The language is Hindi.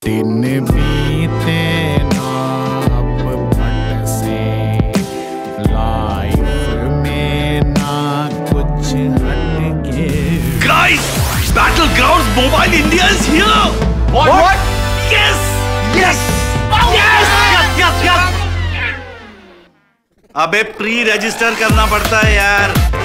दिन बीते ना अब फट से, लाइफ में ना कुछ हटके। Guys, Battlegrounds Mobile India is here. What? Yes. Yes. Yes. Yes. Yes. अबे प्री रजिस्टर करना पड़ता है यार।